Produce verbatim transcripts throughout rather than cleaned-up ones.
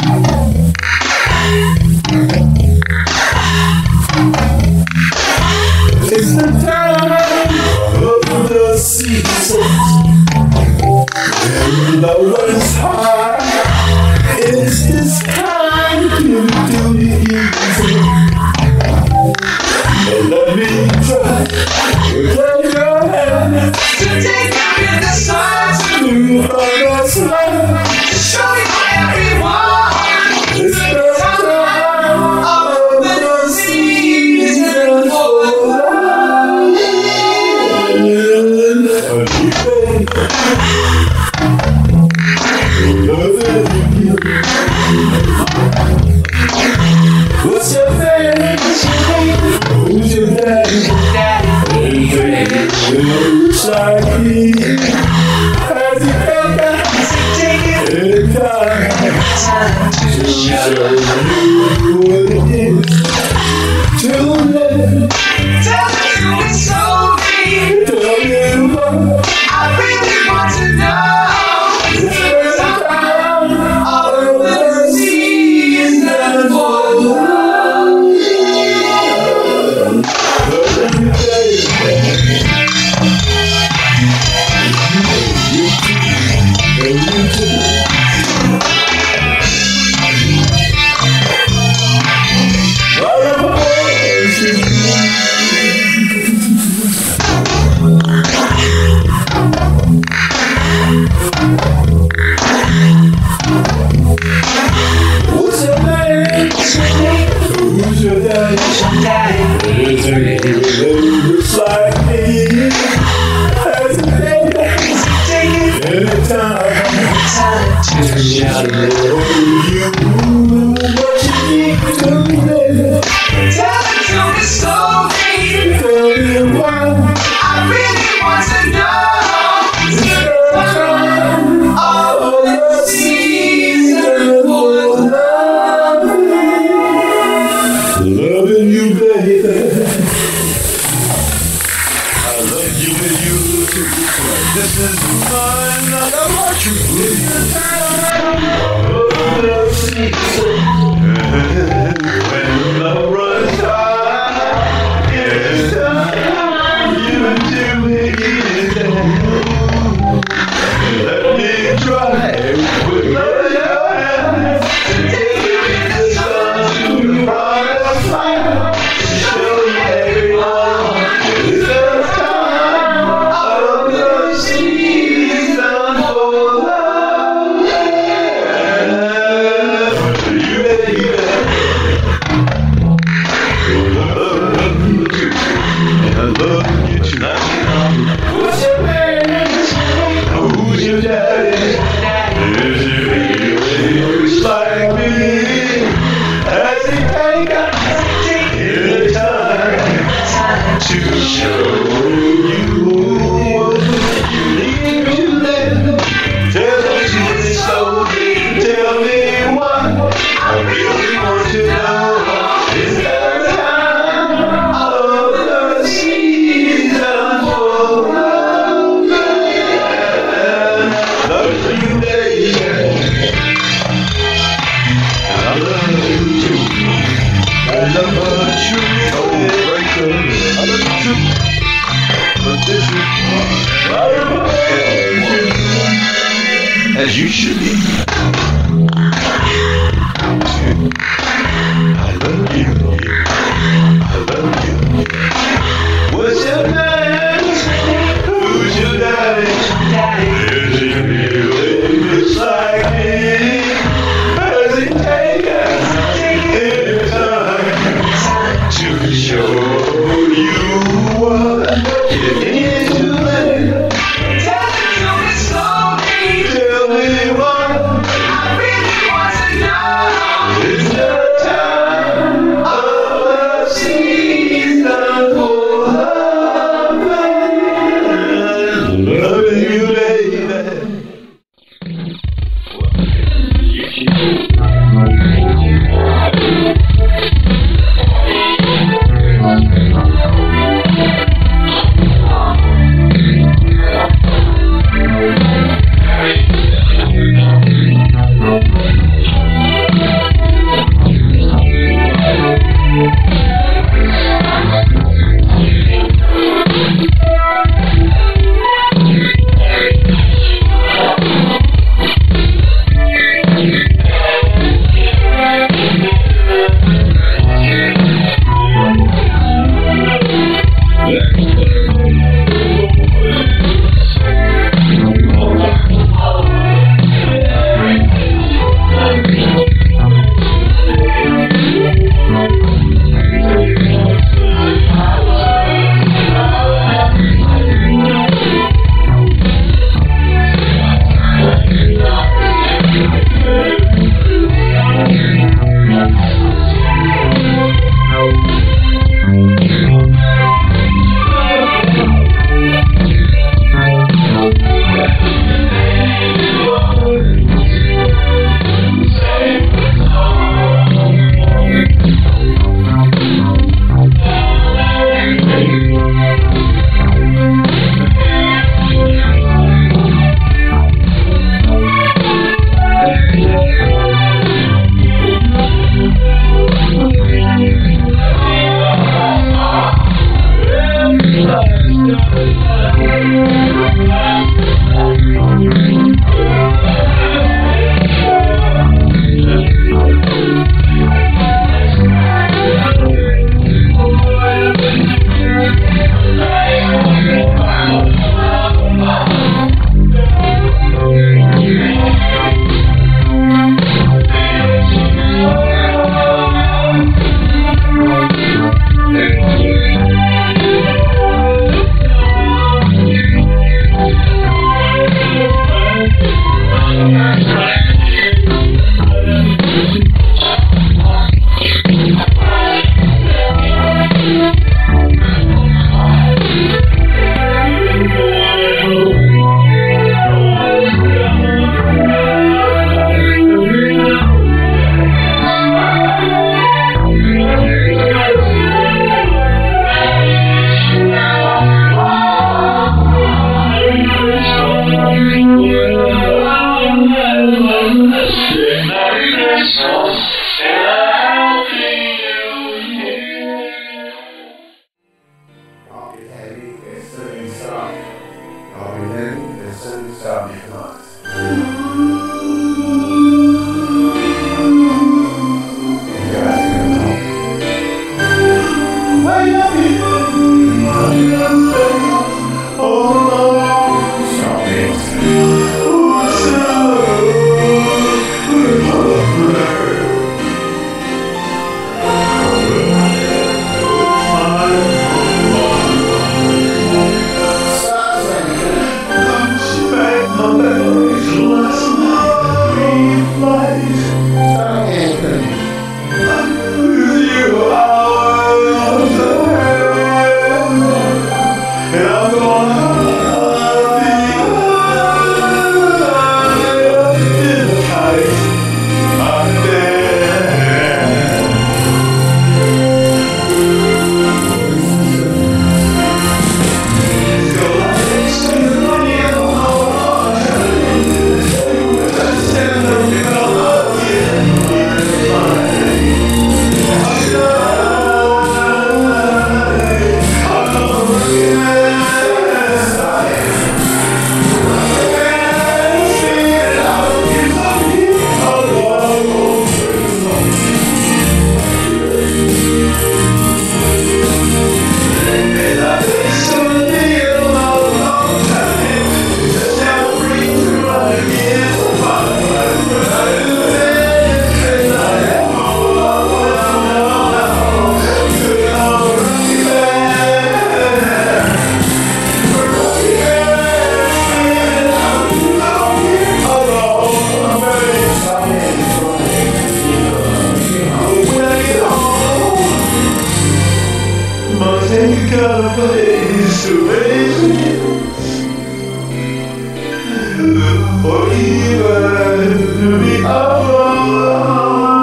It's the time of the season, and the one's high. It's this time to do it easy. And let me try to take your hand, to take you in the sun, to find us love, to show you everyone. It's the time of the season for love. What's your name? Who's your daddy? It looks like me. Has he come back? It's time to show you what it is to live. Tell me it's so deep. Tell me what I really want to know. It's the time of the season for love. Love you, baby. And you too. What's your name? Who's your daddy? It looks like me. Has he been back? Anytime to show you what you need to live. Tell the truth slowly. Tell me why I really want to know. It's the time of the season for love. Loving you, baby. I love you and you too. This is mine. I want you. It's the time of the season. When love runs high, it's time you do it easy. Let me try with your hands to take you in the sun, to promise life, to show you everyone. It's the time of the season for love. You baby, I love you too, and I love you too. What's your name? Who's your daddy? Is he really looks like me? Has he taken any time to show you what you need to live? Tell me to be slowly. Tell me what I really want to know. It's the time of the season for love. Love you, baby. I love you too. I love you, baby. I love you too. But this is as you should be. I love you. I love you. What's your name? Who's your daddy? Is he really looks like me? Has he taken any time to show you what you need to live? Tell the truth slowly. Tell me what I really want to know. It's the time of the season for love. Loving you, baby. Merry Christmas and a Happy New Year. I'll be heavy and sitting soft. I'll be heavy and sitting soft if not. You guys can help. I love you. I love you. Oh, stop it. Ain't got a place to raise kids, or even to be alone.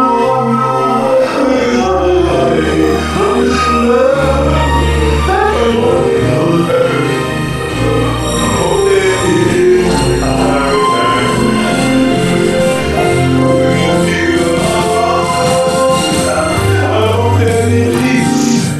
This love I want to know her. Oh, baby, I hope that it is.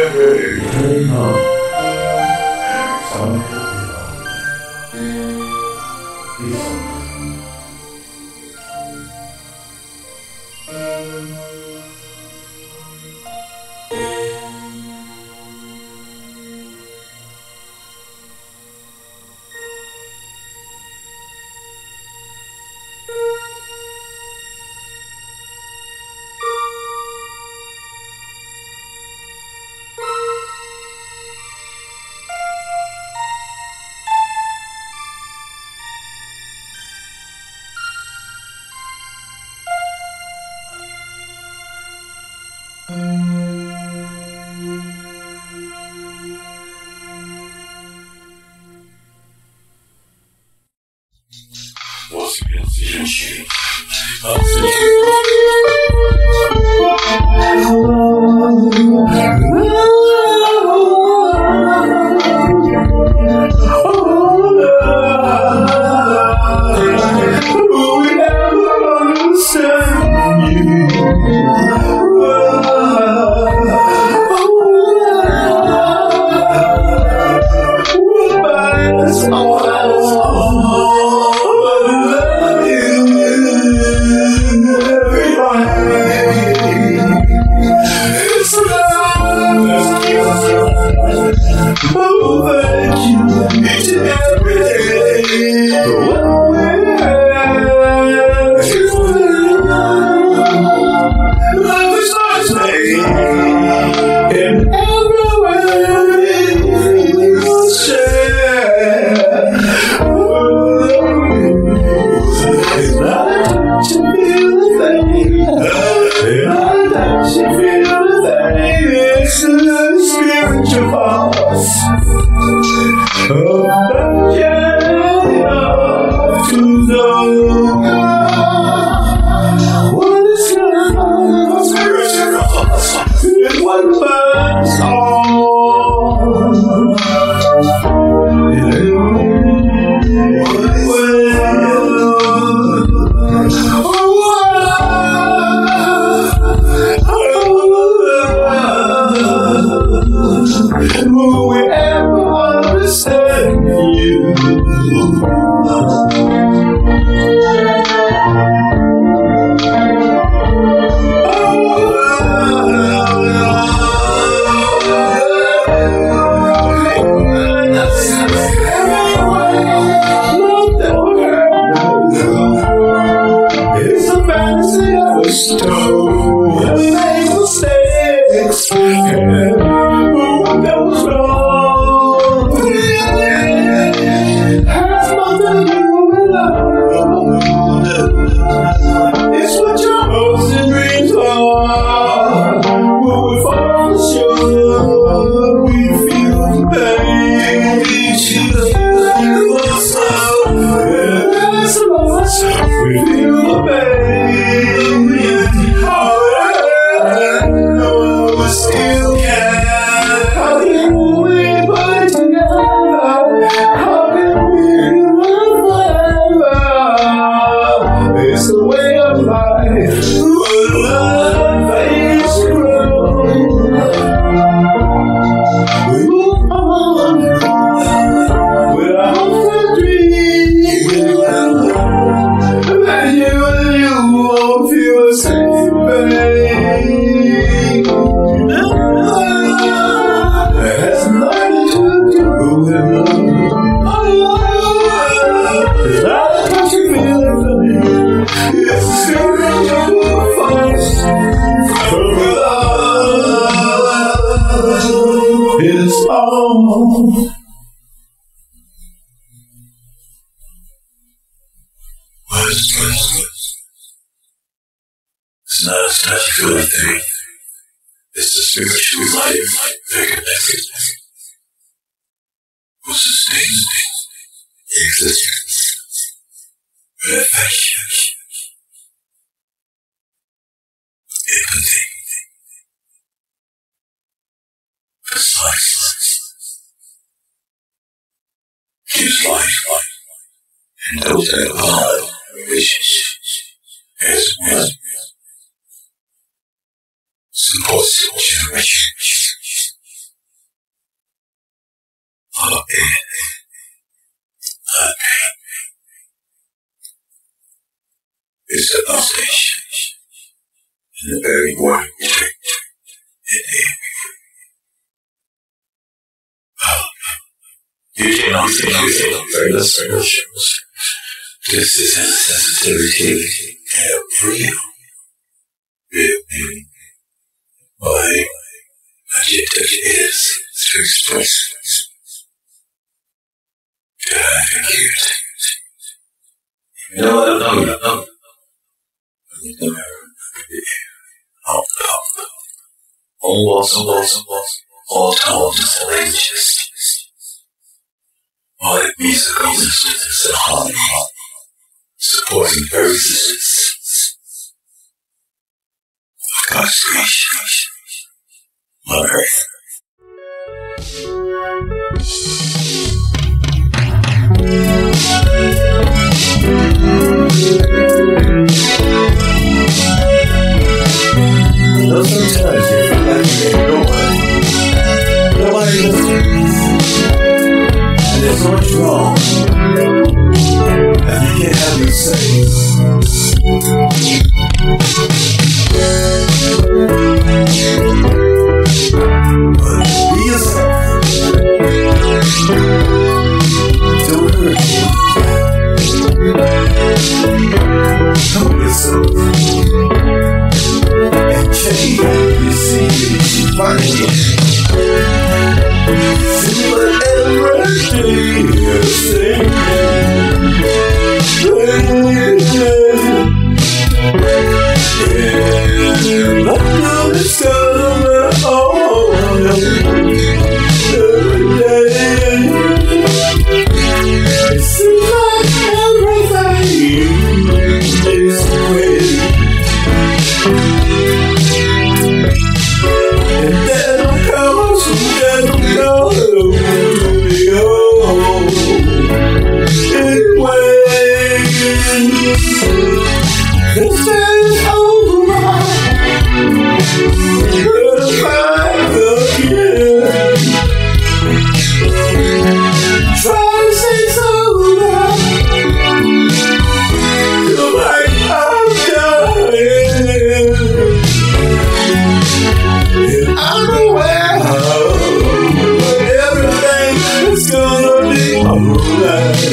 Some Once again, the issue of is the foundation and the very word protect and aim. Well, you can also use further solutions. This is a sensitivity and real. With me, my adjective is to express gratitude. You know what? No, no, no. Up, up. All walls and walls and walls. All tones and ranges. All musical instruments and harmony. Supporting verses. God's creation, Mother Earth. You know, sometimes you feel like you ain't nobody. Nobody listens. And there's so much wrong. And you can't have your say. But be yourself. Don't hurt you. Help yourself. And change. You see, you find it. See whatever day you're singing. Yeah, I know it's gonna all every day. It seems like everything is great, and that'll come, so that'll go to be home anyway. This day's over. We'll find again. Try to say sober. Feel like I'm dying. And I'm aware that everything is gonna be alright.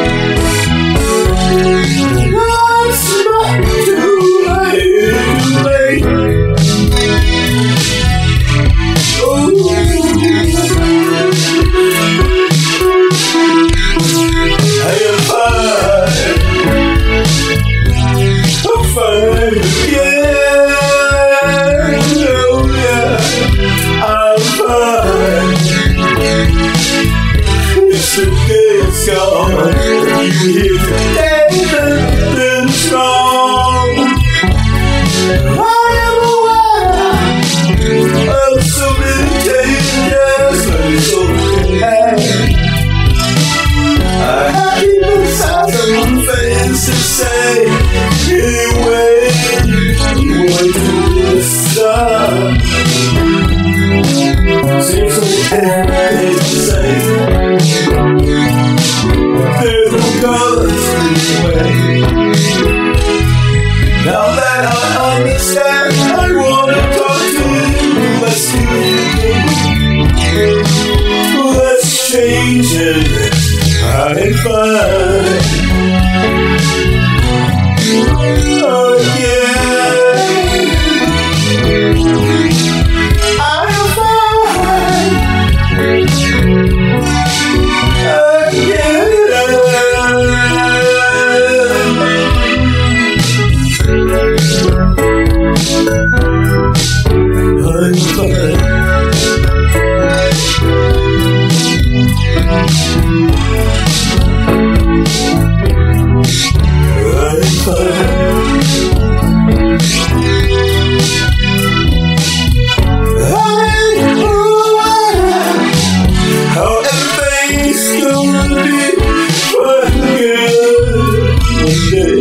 It's gone. You hear today been strong. I am aware of so many changes, but it's okay. I keep inside some things to say. Anyway, you want to stop. Seems so empty to say. There's no colors anyway. Now that I understand, I wanna talk to you. Let's do it. Let's change it. I'm fine. Oh yeah. I'm fine. Oh yeah. I'm fine. How everything's gonna be fine again one day.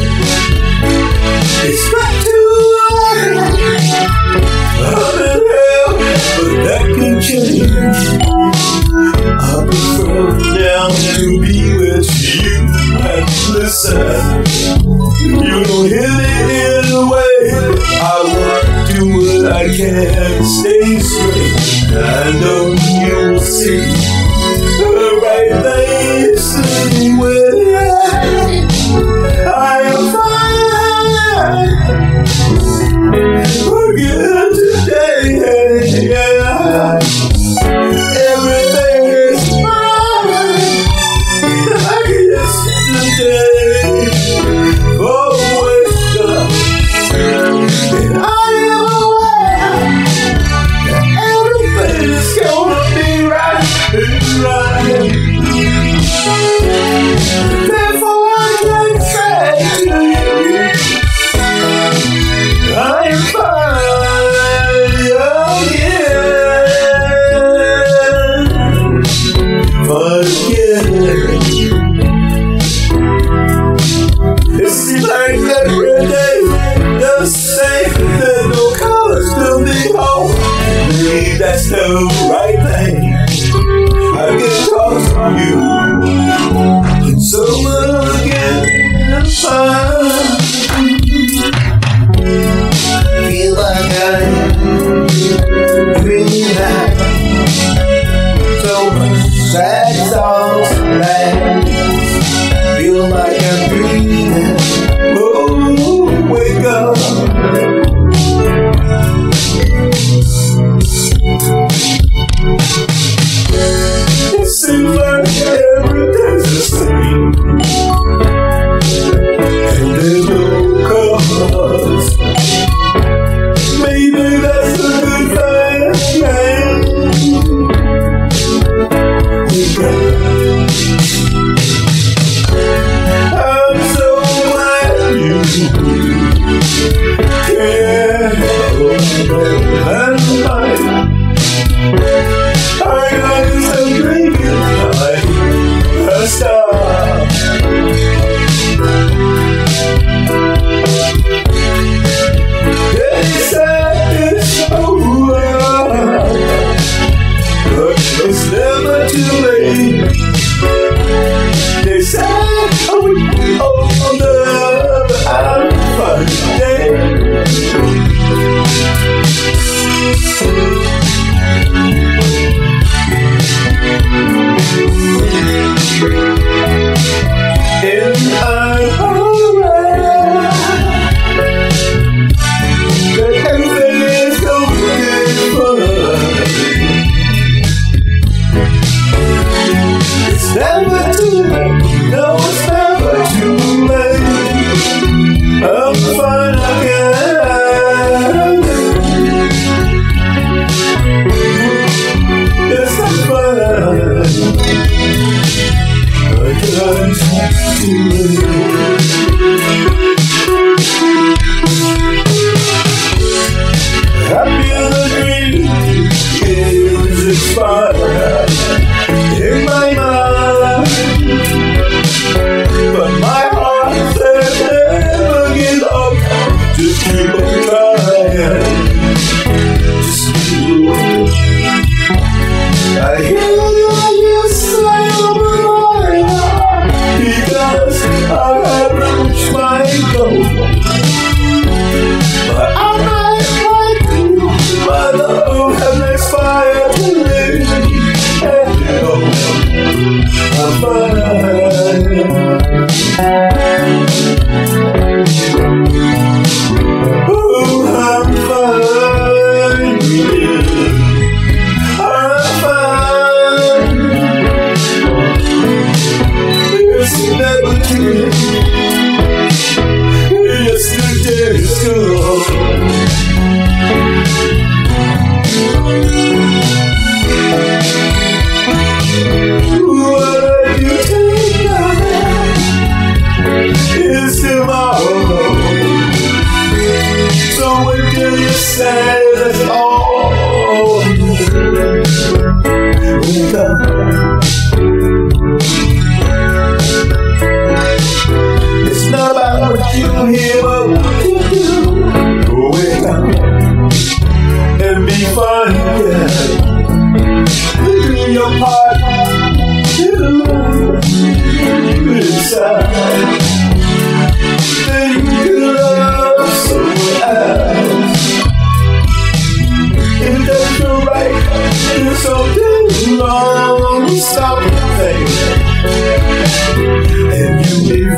It's back to life. I'm in hell, but that can change. I prefer now to be with you and listen. You know don't hit it in a way. I want to do what I can, stay straight. I know you'll see the right things anyway. I am fine again today. Yeah. Everything is fine like yesterday. Always done. And I am aware that everything is gonna be right and right. Therefore I can say to you, I am fine again. Forget it. It seems like every day the same. There's no colors to behold. Maybe that's the right thing. I can talk to you. And so again, I'm fine. Feel like I'm dreaming out. So much sad songs play. Feel like I'm dreaming. Oh, wake up. It seems like every day's the same. And there's no colors. Maybe that's a good thing. Wake up. I'm so glad you care. And I, I got some drinking like a star. They said it's over, but it's never too late. They said, oh, oh, the I'm fine today. And I'm alright. That everything is going fine. It's never too late. No, it's never too late. I'm fine again. Yes, I'm fine. I can't do it. Happy the dream is expired in my mind. But my heart says never give up. Just keep on trying. Just keep on. I hear you say over my heart because I have reached my goal. But I'm not like you. My love has expired to me. And I'm fine. Oh, I'm fine. I'm fine. It's never too late. Yesterday's gone. What you take now is tomorrow. So when do you say that's all? Wake up. It's not about what you hear, but what you do. Wake up and be fine again. Do your part. Inside, then you can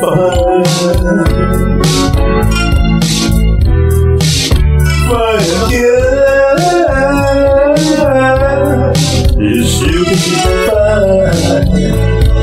fun. Fun again. Yes, you can be fine.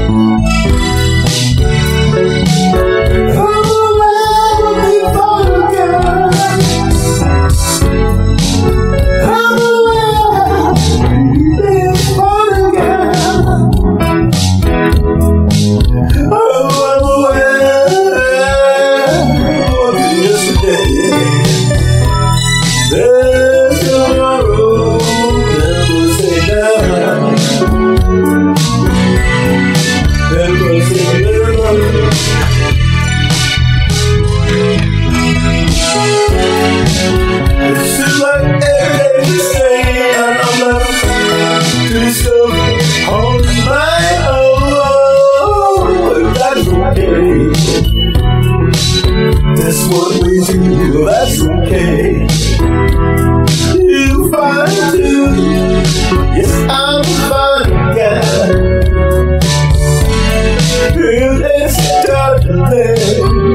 That's what we do, that's okay. You fine too. Yes, I'm a fine guy. Girl, let's start there.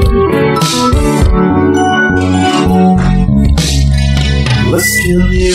Let's kill you.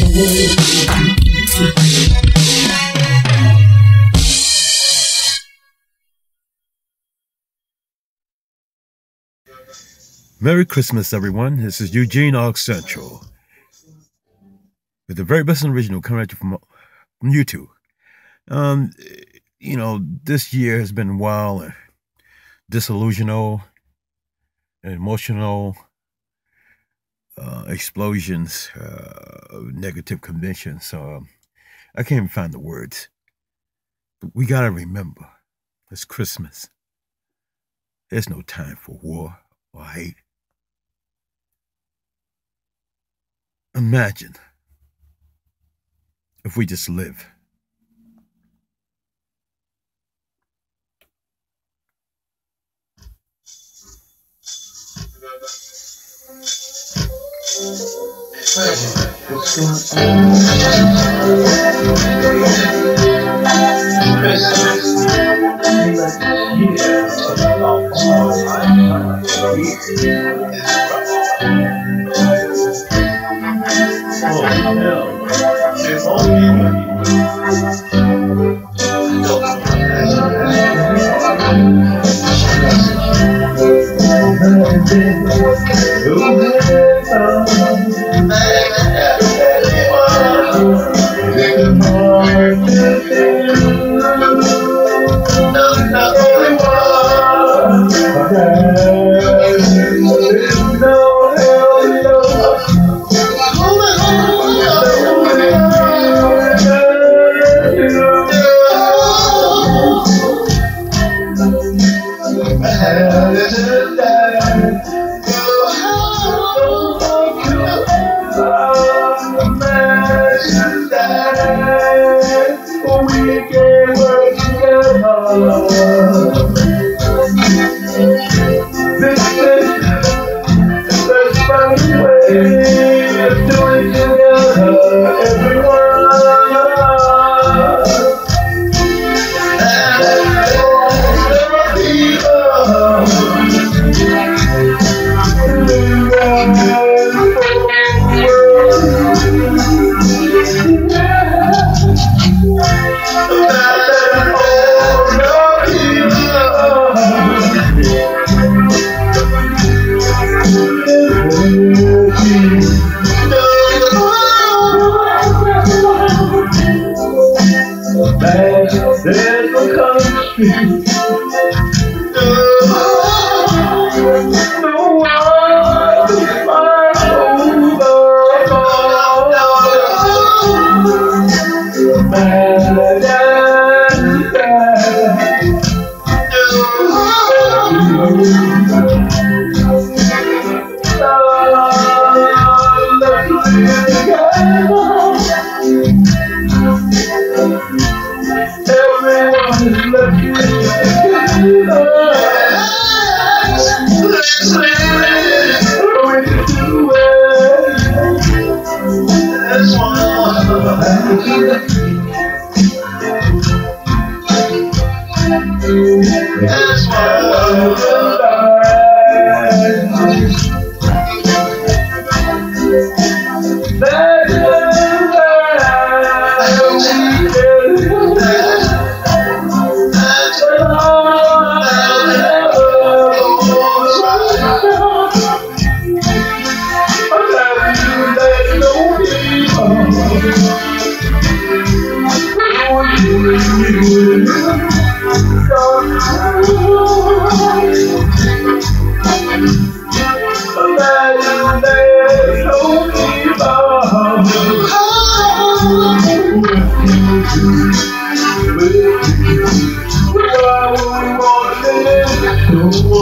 Merry Christmas, everyone. This is Eugene Arc Central with the very best and original coming at you from, from YouTube. Um, you know, this year has been wild and disillusional and emotional uh, explosions, uh, negative conventions. So um, I can't even find the words. But we got to remember, it's Christmas. There's no time for war or hate. Imagine if we just live. That's why I love you.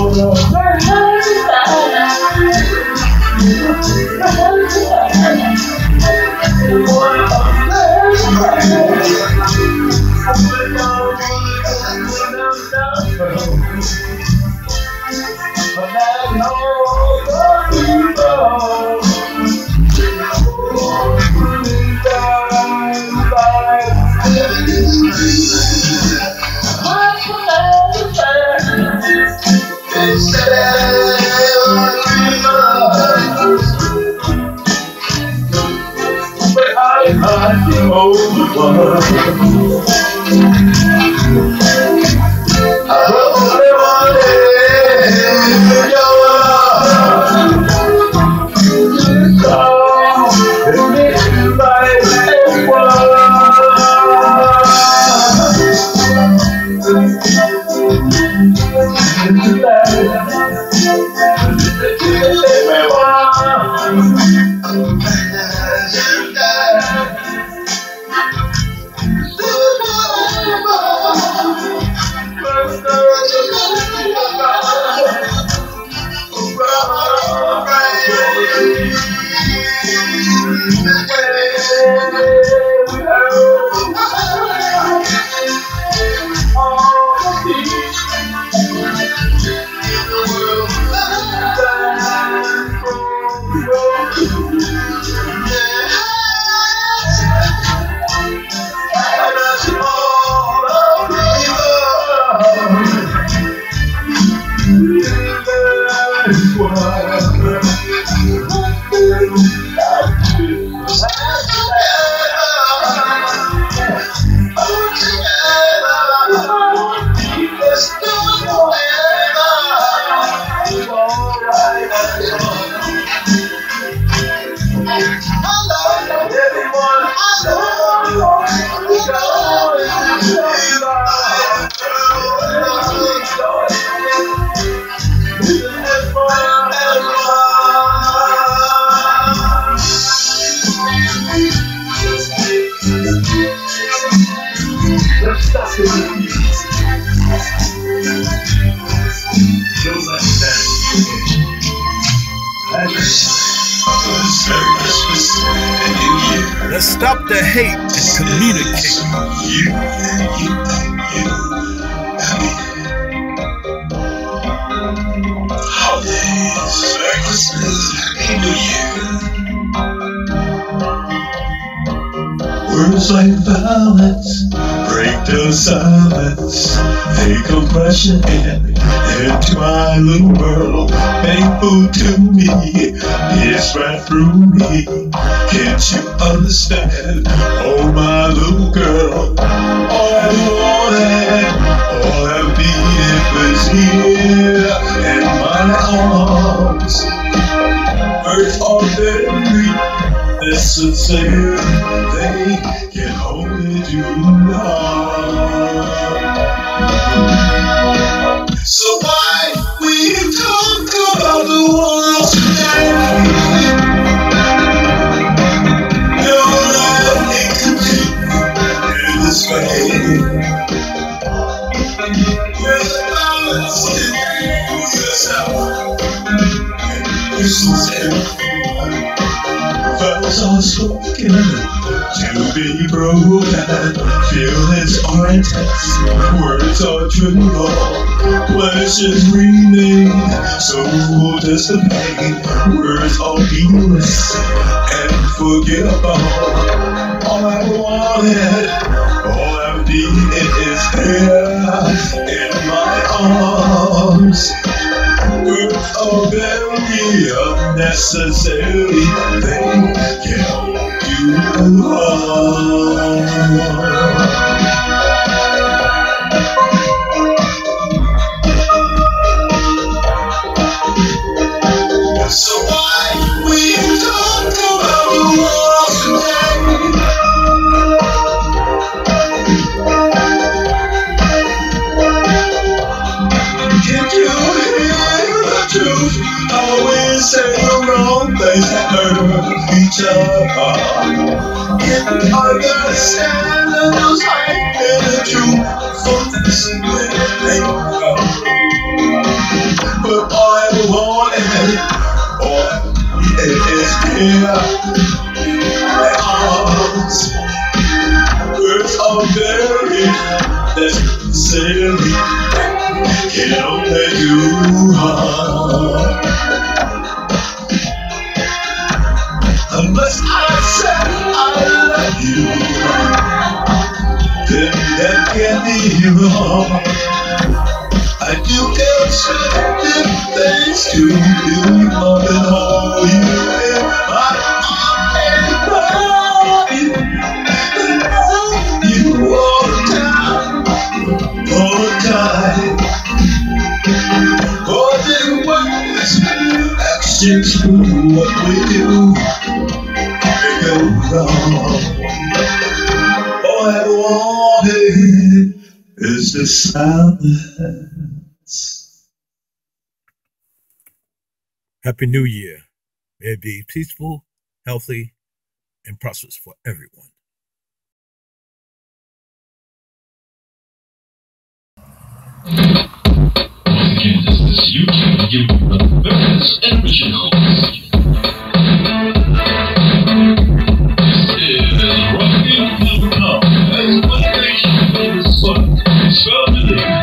Let's stop the hate and communicate. You, you, you, happy holidays, Merry Christmas, Happy New Year. Words like violence break the silence. They come crashing in into my little world. Painful to me, it's right through me. Can't you understand? Oh, my little girl. All I wanted, all I needed was here in my arms. Words are very necessary. They can only do harm. So why we talk about the world today? No, let it continue in this way. With the balance in yourself, yourself. Vows are spoken to be broken. Feelings are intense, words are true. Pleasures remain, so does the pain. Words are meaningless and forgettable. All I wanted, all I needed is here in my arms. Words are very unnecessary. They can do harm. So why we talk about the world today? Can't you hear the truth? How we say the wrong things that hurt each other. Can't understand the news and the truth from this little thing. but all I ever wanted, all is here. Arms, words are buried, necessarily can only do harm. Unless I say I love you, then that can be wrong. I do expected things to you up and hold you in my arms and love you all the time, all the time. All the words, actions prove what we do. They go wrong. All I wanted is the silence. Happy New Year. May it be peaceful, healthy, and prosperous for everyone. Once again, this is YouTube giving you the best and originals. This is Rockin' dot com, explanation of the sun, family.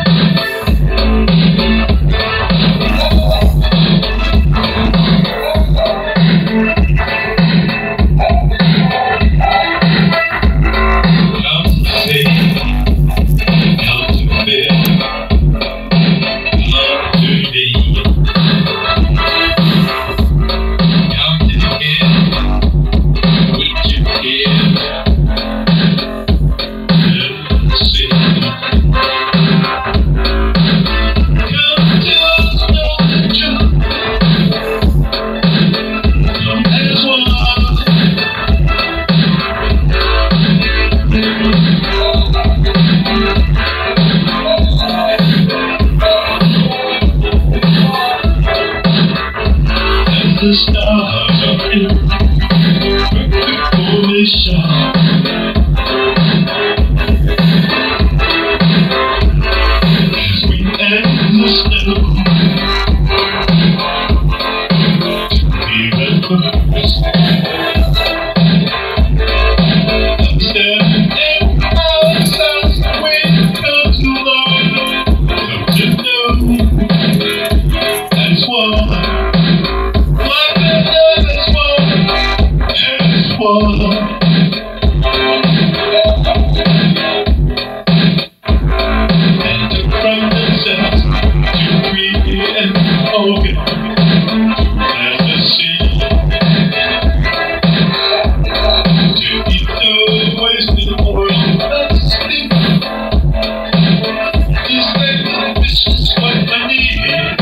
The stars are in perfect formation. As we end the snow, we remember I'm standing outside the window too long. Don't you know that's why. And to from themselves to create an organ and to see to eat the wasted world and sleep. This is what I need.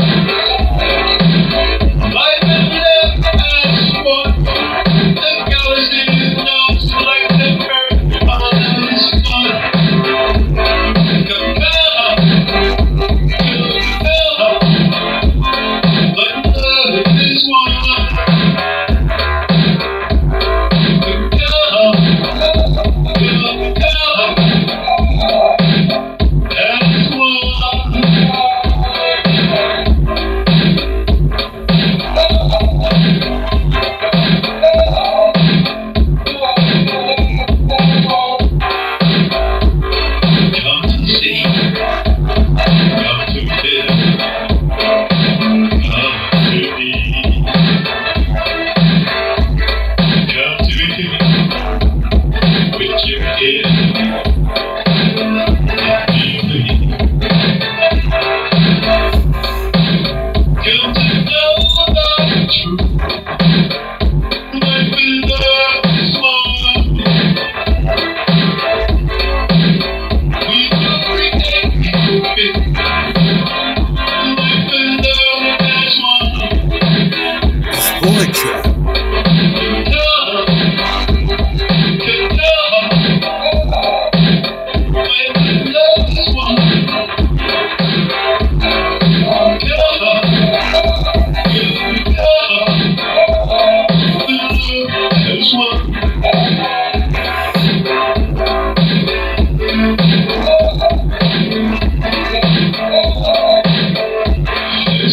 Life and love as one. The galaxy is not like the earth on the sun. Come down, come down, but love is one. Come down, come down, as one. This one.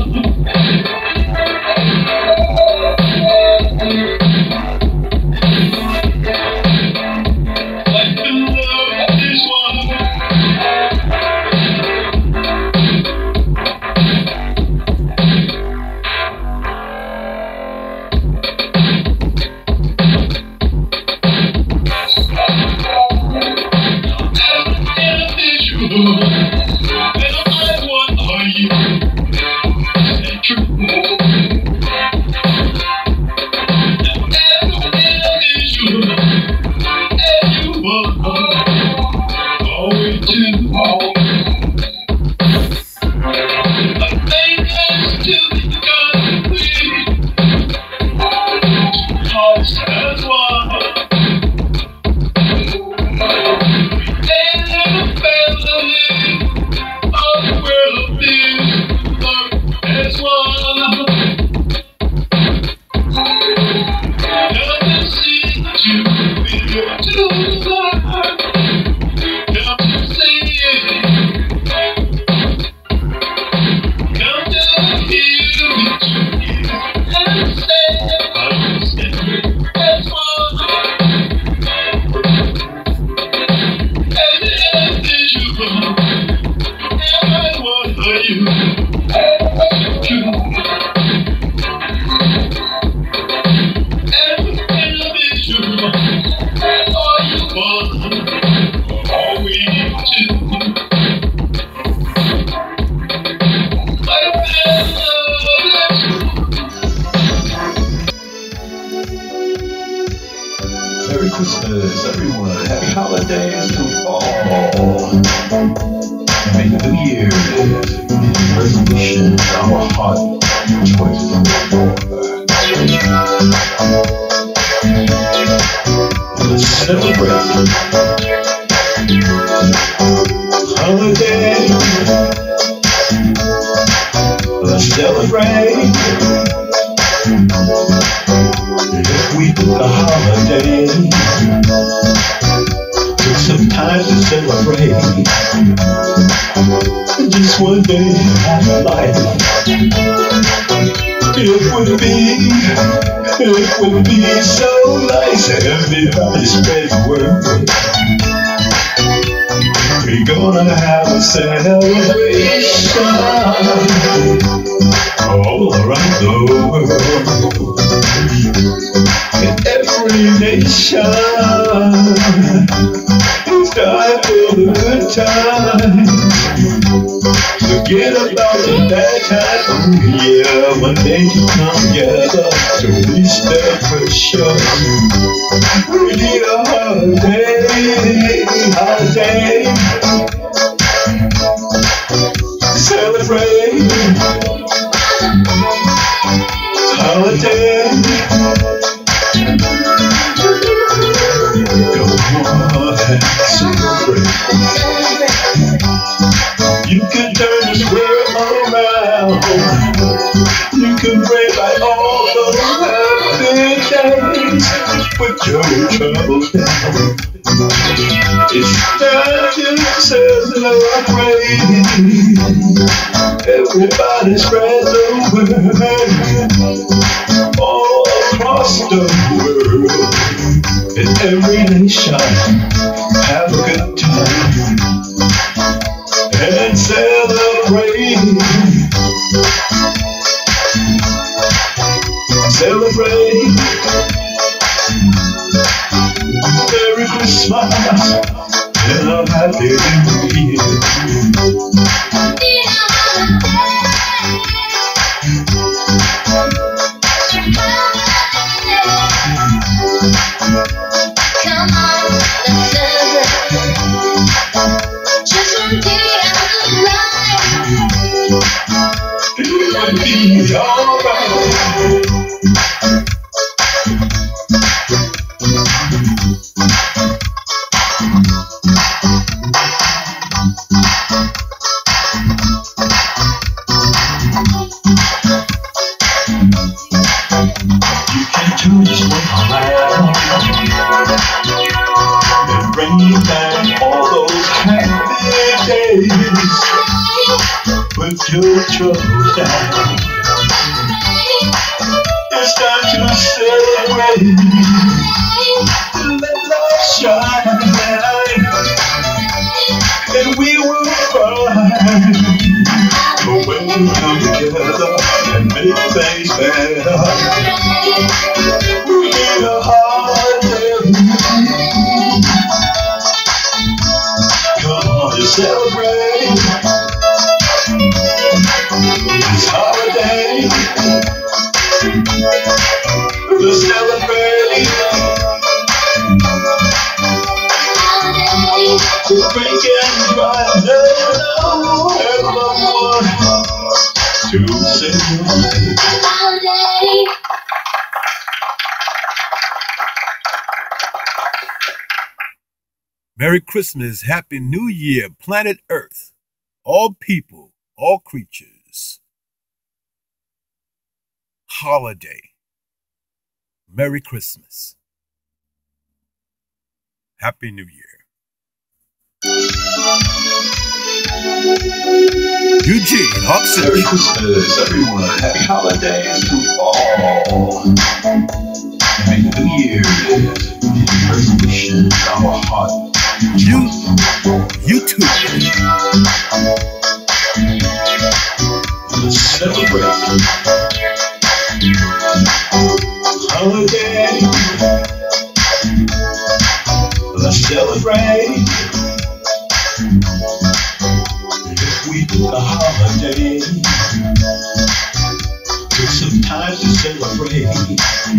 Merry Christmas, everyone. Happy holidays to all. May the new year resolution in our heart twenty twenty-four. Let's celebrate holiday. Let's celebrate. If we took a holiday, took some time to celebrate, just one day of life, it would be, it would be so nice. Everybody spread the word. We're gonna have a celebration all around the world. In every nation, it's time for the good times. Forget about the bad times. Oh yeah, one day to come together to reach their precious. We need a holiday, holiday. Celebrate holiday. Celebrate. You can turn this world around. You can bring back all those happy days. Put your troubles down. It's time to celebrate. Everybody spread the word all across the world. In every nation, have a good time and celebrate. Celebrate. Merry Christmas and a happy new year. Come on, let's celebrate. Just one day out of life. It will be alright. You can turn this one around and bring back all those happy days. Put your troubles down. It's time to celebrate. Let light shine, and we will find. But when we come together and make things better, we need a holiday. Come on and celebrate this holiday. Let's celebrate. To drink and drive, never know, and love one to celebrate. Merry Christmas, Happy New Year, planet Earth, all people, all creatures. Holiday. Merry Christmas. Happy New Year. Eugene Oxen. Merry Christmas, everyone. Happy holidays to all. Happy New Year. Resolution in our heart. You, YouTube. Let's celebrate. Holiday. Let's celebrate. If we do a holiday, take some time to celebrate.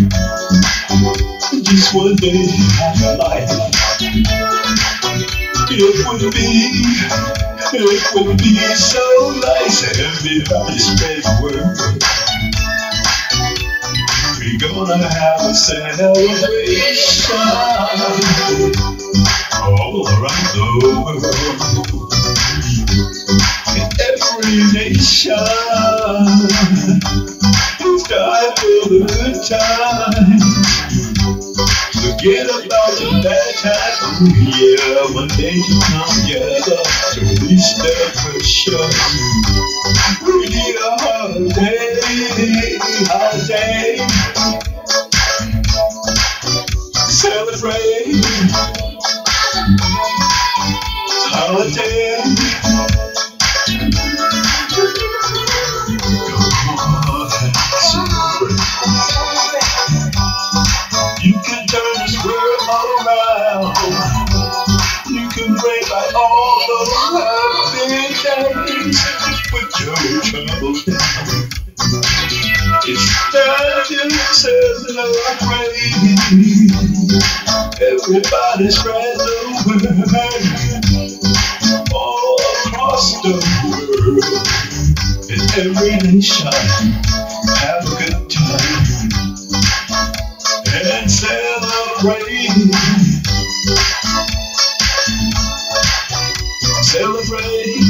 Just one day of life. It would be, it would be so nice. Everybody spread the word. We're gonna have a celebration all around the world. In every nation, it's time for the good time. Forget about the bad times. Yeah, one day to come together to release the pressure. We need a holiday, holiday. Celebrate. Holiday. You can turn this world around. You can bring back all those happy days. Put your troubles down. It's time to celebrate. Everybody spread the word all across the world. In every nation, have a good time and celebrate. Celebrate.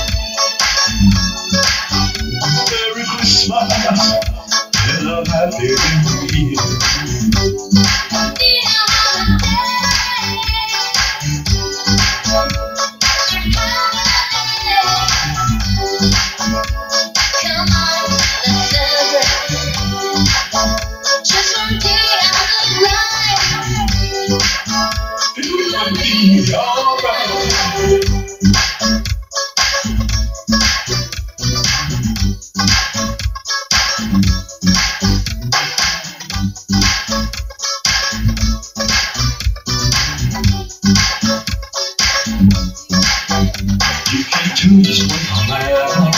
Merry Christmas and a happy New Year. Come on, let's celebrate. Just one day out of life. It will be alright. You can turn this one around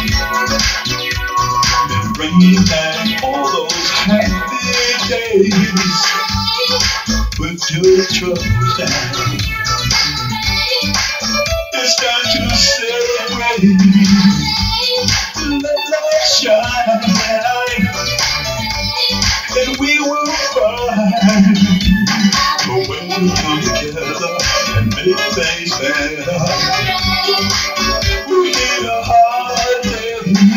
and bring back all those happy days. Put your troubles down. It's time to celebrate. Let light shine, and we will find. But when we come together and make things better, we need a holiday.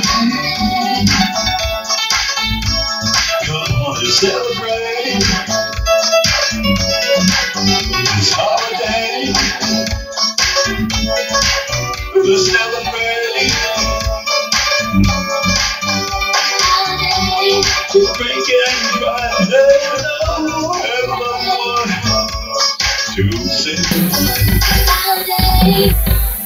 Come on and celebrate this holiday. Break and try, never know, ever want to say. Holiday.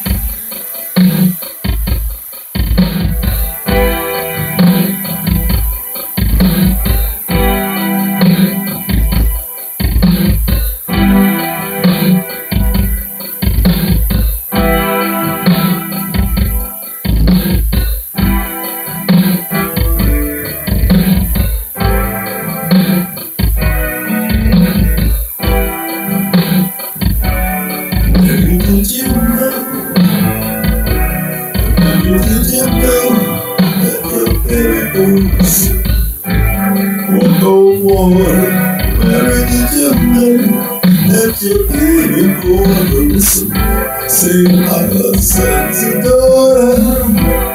Sing our sons and daughters.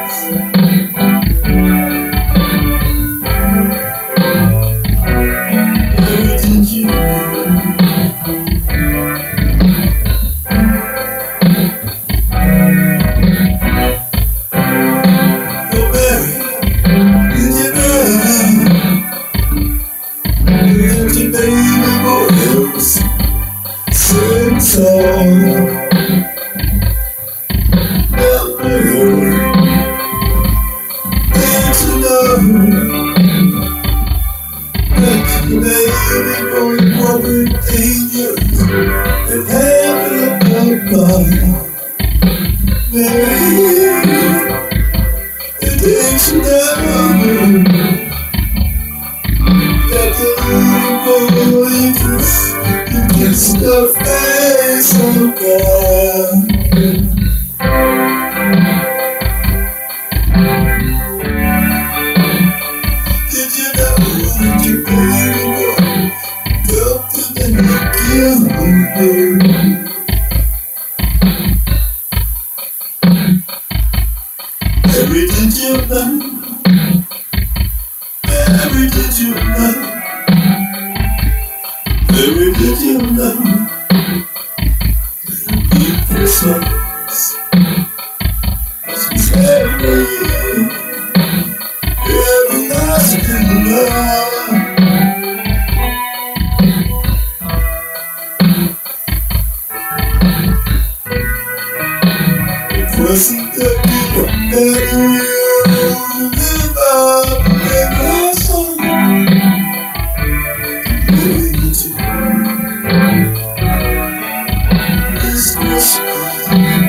Where did you go? Oh, Mary, did you know? Did you baby boys sing song? And heaven above, Mary, it takes you down. That the little boy kiss, you kiss the face of God. Did you know that your baby boy felt the make you? Mary, did you know? Mary, did you know? Mary, did you know? Big Christmas is every everlasting love. Wasn't that you that you live up in my soul? Living to this Christmas.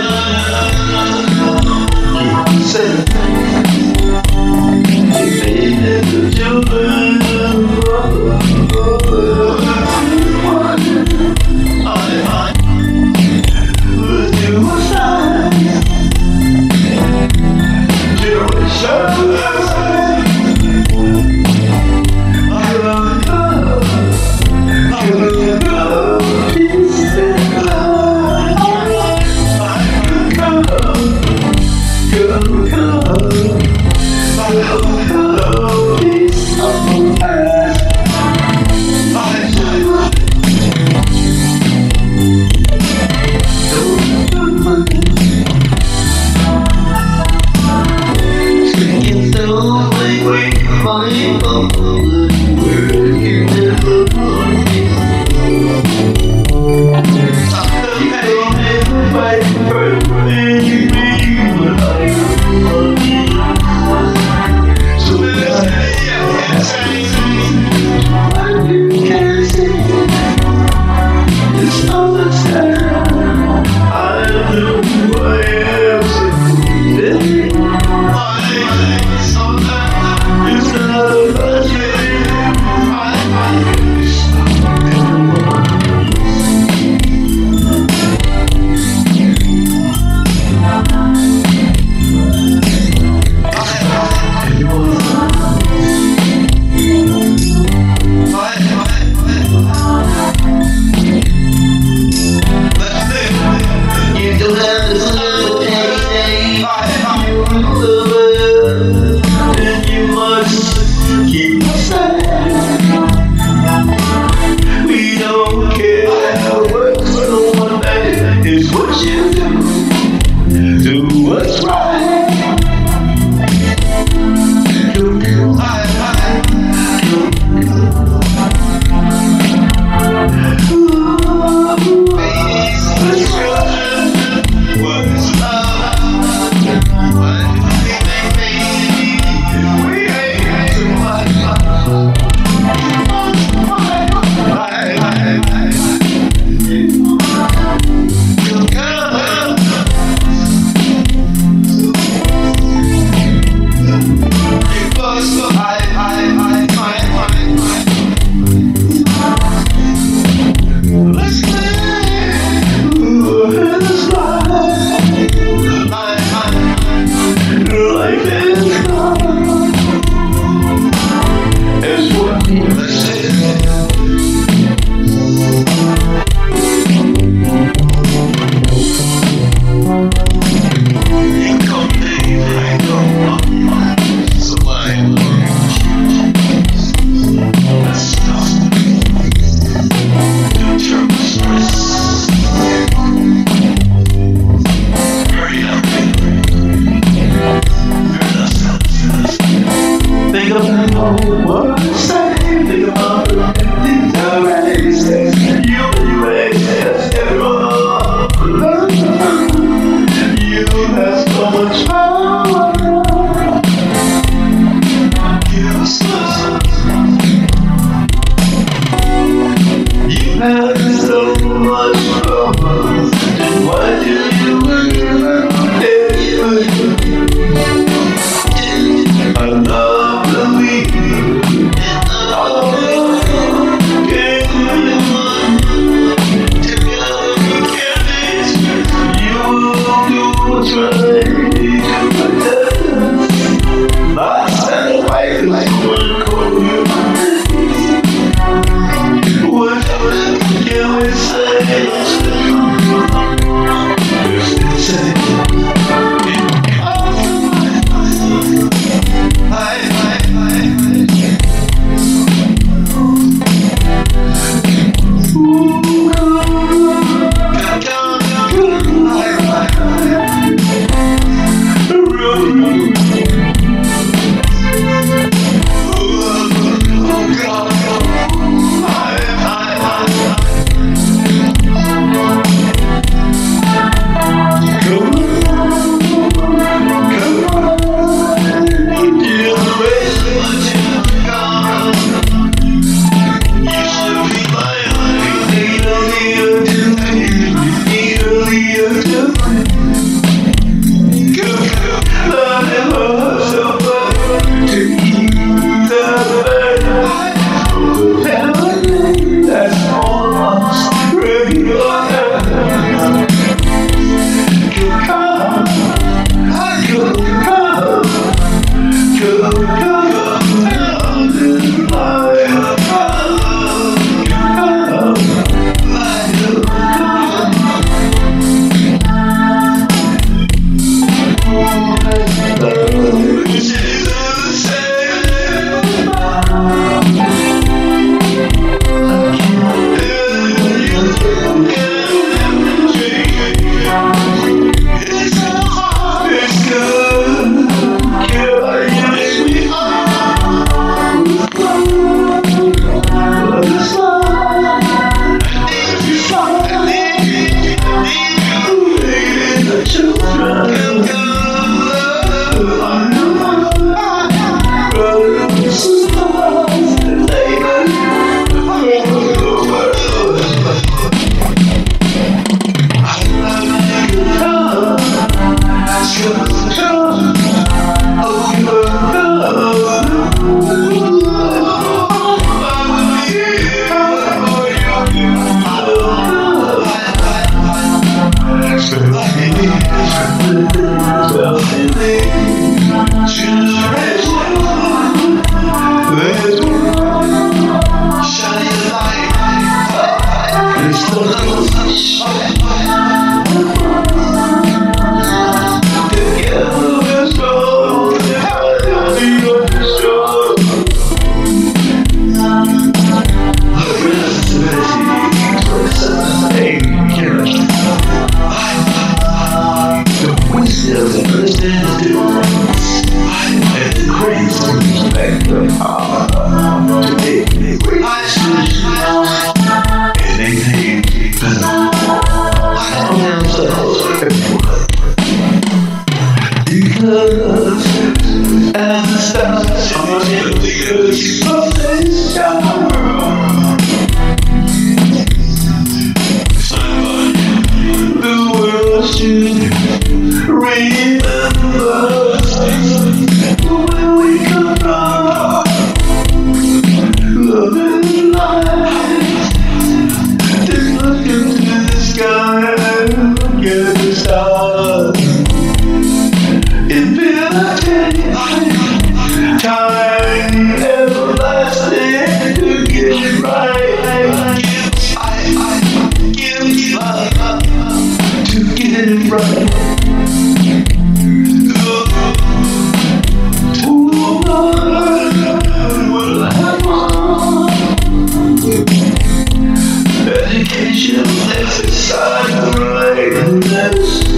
What can we say? deepen ourselves because as the stars are the earth of this star, the world should remember where we come from. Love and life. Just look into the sky and look at the stars. Infinity, time everlasting to get it right. I, I give love to get it right. Education, exercise, rightness.